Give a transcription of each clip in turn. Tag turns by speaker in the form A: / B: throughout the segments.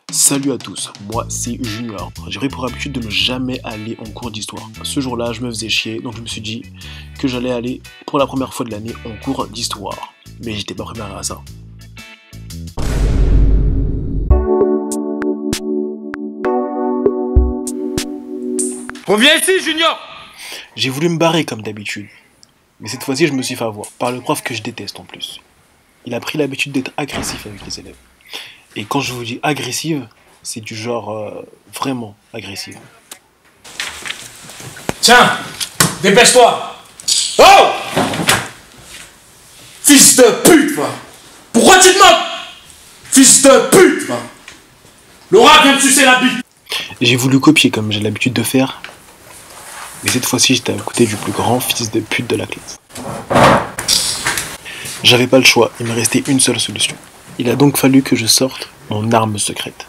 A: Salut à tous, moi c'est Junior. J'ai pris pour habitude de ne jamais aller en cours d'histoire. Ce jour-là, je me faisais chier, donc je me suis dit que j'allais aller pour la première fois de l'année en cours d'histoire. Mais j'étais pas préparé à ça.
B: Reviens ici, Junior!
A: J'ai voulu me barrer comme d'habitude. Mais cette fois-ci, je me suis fait avoir par le prof que je déteste en plus. Il a pris l'habitude d'être agressif avec les élèves. Et quand je vous dis agressive, c'est du genre vraiment agressive.
B: Tiens, dépêche-toi! Oh! Fils de pute, va! Pourquoi tu te moques? Fils de pute, va! Laura vient de sucer la bite!
A: J'ai voulu copier comme j'ai l'habitude de faire. Mais cette fois-ci, j'étais à côté du plus grand fils de pute de la classe. J'avais pas le choix, il me restait une seule solution. Il a donc fallu que je sorte mon arme secrète.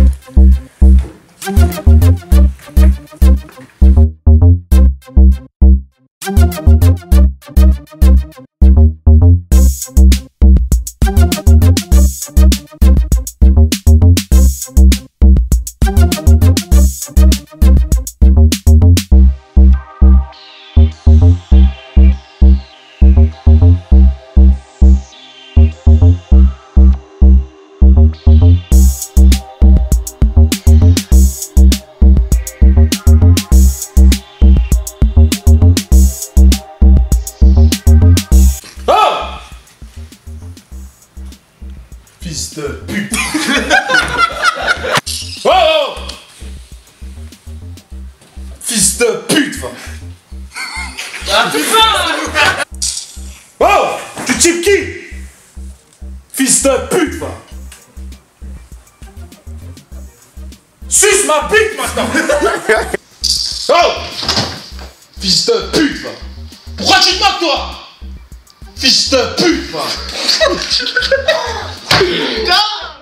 B: Fils de pute! Oh! Fils de pute, va! Ah putain! Oh! Tu types qui? Fils de pute, va! Suce ma bite maintenant! Oh! Fils de pute, va! Pourquoi tu te moques, toi? Fils de pute, va! Non!